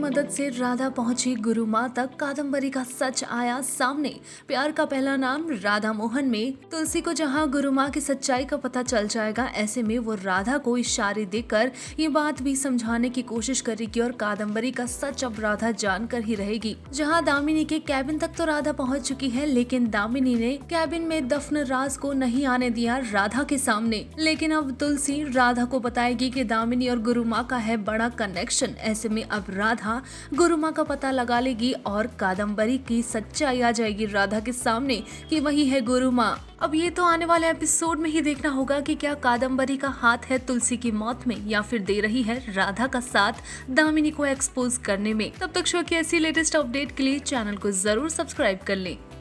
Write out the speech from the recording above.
मदद से राधा पहुंची गुरु माँ तक, कादम्बरी का सच आया सामने। प्यार का पहला नाम राधा मोहन में तुलसी को जहां गुरु माँ की सच्चाई का पता चल जाएगा, ऐसे में वो राधा को इशारे देकर ये बात भी समझाने की कोशिश करेगी और कादम्बरी का सच अब राधा जानकर ही रहेगी। जहां दामिनी के कैबिन तक तो राधा पहुंच चुकी है, लेकिन दामिनी ने कैबिन में दफन राज को नहीं आने दिया राधा के सामने। लेकिन अब तुलसी राधा को बताएगी कि दामिनी और गुरु माँ का है बड़ा कनेक्शन। ऐसे में अब राधा गुरु माँ का पता लगा लेगी और कादम्बरी की सच्चाई आ जाएगी राधा के सामने कि वही है गुरु माँ। अब ये तो आने वाले एपिसोड में ही देखना होगा कि क्या कादम्बरी का हाथ है तुलसी की मौत में या फिर दे रही है राधा का साथ दामिनी को एक्सपोज करने में। तब तक शो की ऐसी लेटेस्ट अपडेट के लिए चैनल को जरूर सब्सक्राइब कर लें।